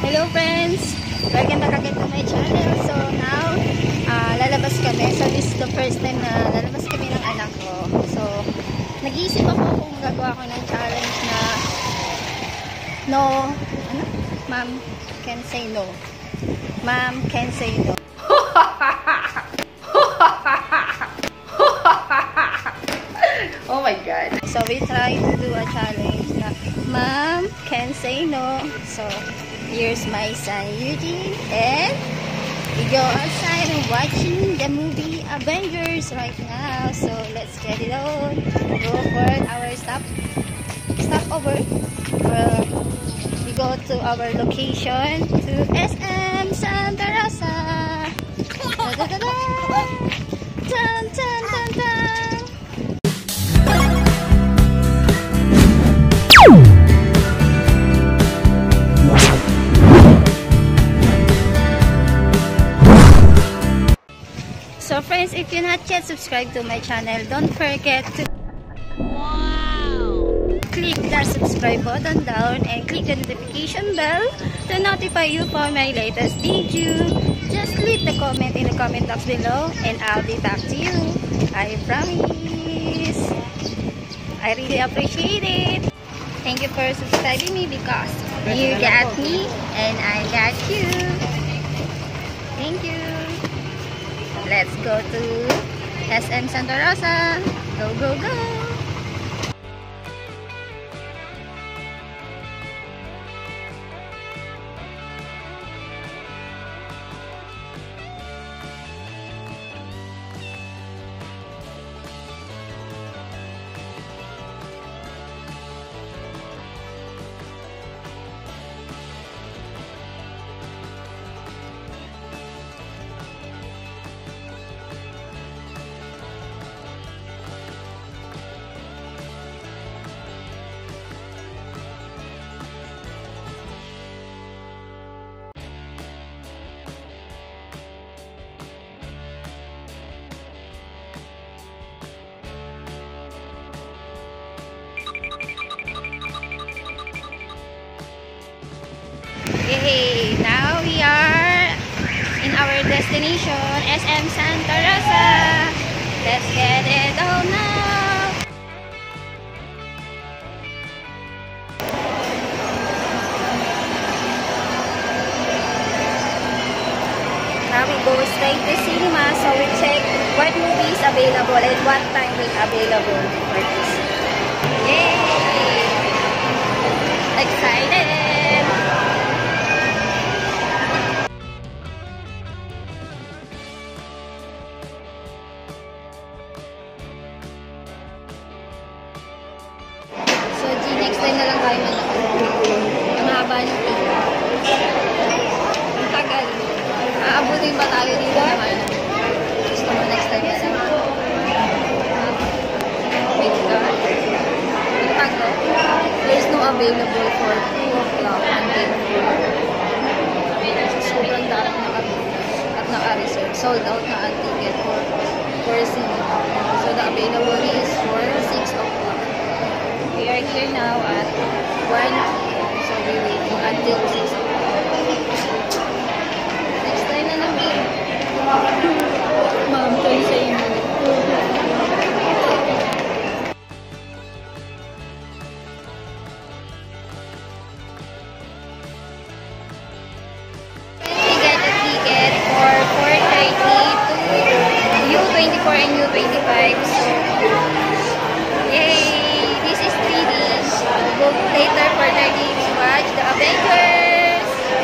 Hello friends! Welcome back again to my channel. So now, lalabas kami. So this is the first time na lalabas kami ng anak ko. So, nag-iisip ako kung gagawa ko ng challenge na no, ano? Mom can say no. Mom can say no. Oh my God. So we try to do a challenge na Mom can say no. So here's my son Eugene, and we go outside and watching the movie Avengers right now. So let's get it on. Go for our stopover. We go to our location to SM Santa Rosa. Da, da, da, da. Dun, dun, dun, dun. So friends, if you're not yet subscribed to my channel, don't forget to click the subscribe button down and click the notification bell to notify you for my latest video. Just leave the comment in the comment box below and I'll be back to you. I promise. I really appreciate it. Thank you for subscribing me because you got me and I got you. Thank you. Let's go to SM Santa Rosa. Go, go, go. Yay! Now we are in our destination, SM Santa Rosa. Let's get it on now. Now we go straight to cinema, so we check what movie is available and what time is available for this. Yay! Excited! Next time na lang tayo manood. Ang haba ng pila. Ang tagal. Aabutin ba tayo dito naman? Gusto mo next time na lang. Wait ka. Ang tagal. There's no available for 2 o'clock until 4. Sobrang darap at naka-reserve. Sold out na ang ticket for cinema. So the available is for 6 o'clock. We are here now at 1 p.m. So we waiting until 6 o'clock. Next time na lang eh. Mom, can say no. We get a ticket for 4:30 to U24 and U25. Yay! Go later for 30 to watch the Avengers.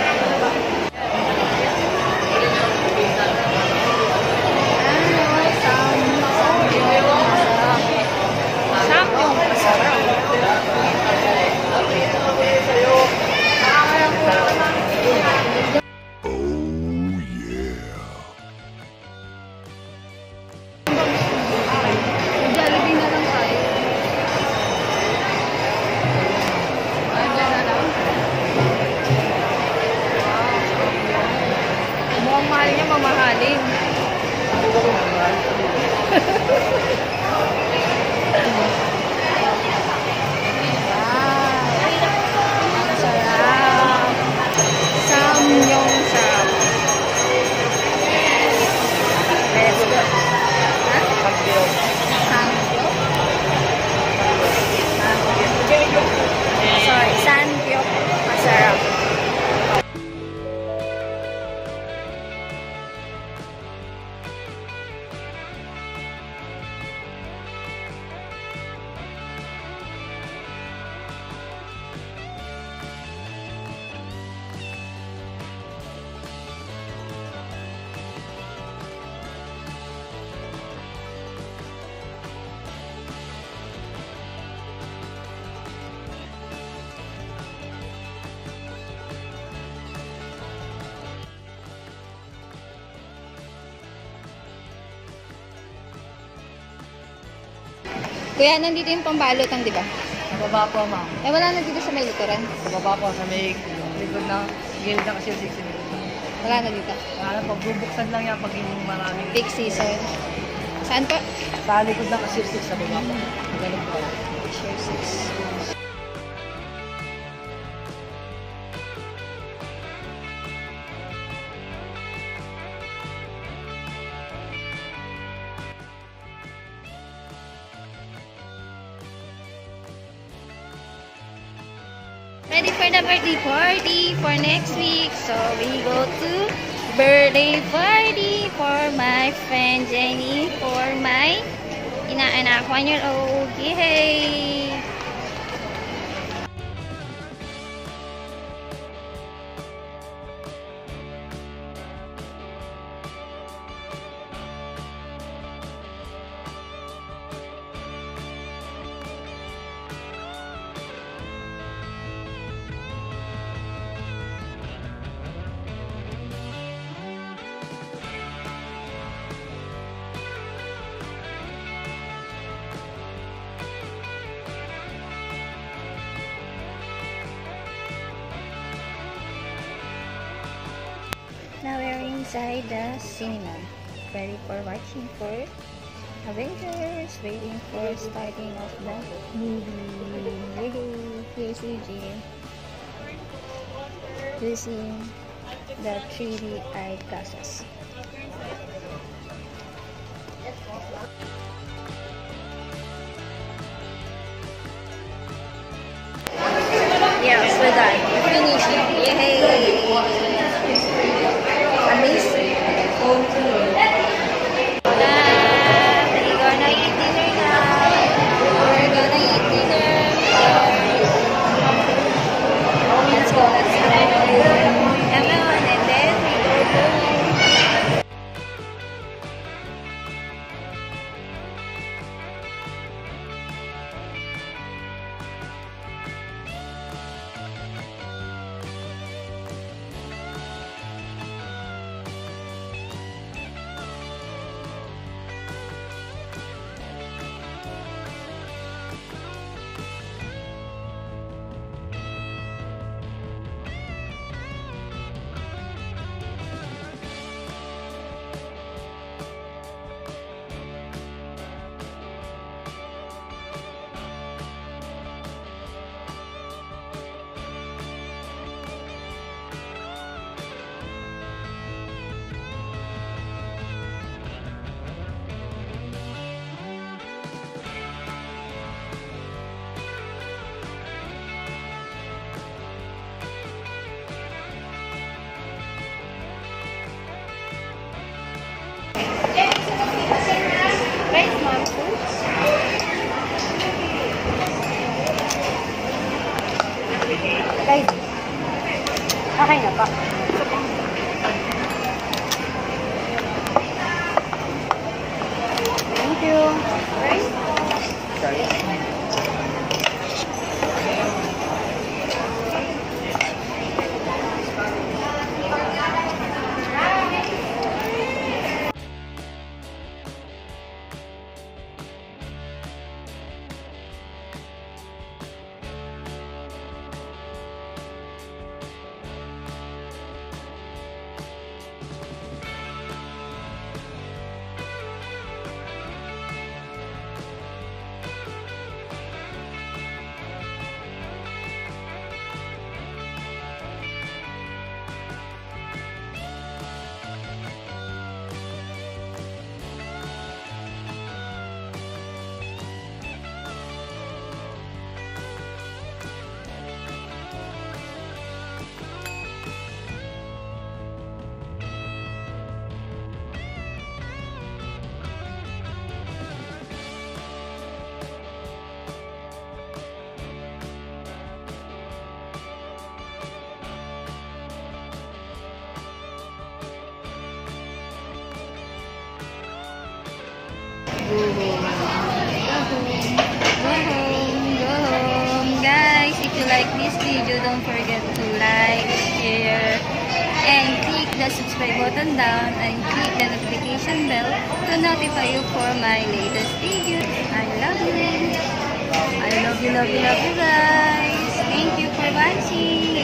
Mahal niya, mamahalin. Wow! Ang sarap! Kuya, nandito yung pambalotang, di ba? Sa baba po, ma'am. Eh, wala na dito sa may likuran. Sa baba po, sa may likod ng gilid ng kasi 6 Wala na dito. Ano po, bubuksan lang yan pag yung maraming... Big season. Saan po? Sa likod ng kasi 6 sa baba po. Ganun po. Share 6. Ready for the birthday party for next week. So we go to birthday party for my friend Jenny, for my inaanak 1-year-old. Yay! Now we're inside the cinema, ready for watching for Avengers, waiting for starting of the movie. Here's Eugene using the 3D eye glasses. Yes, we're done. Finished. Yay! Amazing. We're gonna eat dinner now. We're gonna eat dinner. Let's go. And then we go home. Guys, mom foods. Guys, okay na pa. Thank you. Go home. Guys, if you like this video, don't forget to like, share, and click the subscribe button down and click the notification bell to notify you for my latest video. I love you. I love you, love you, love you guys. Thank you for watching.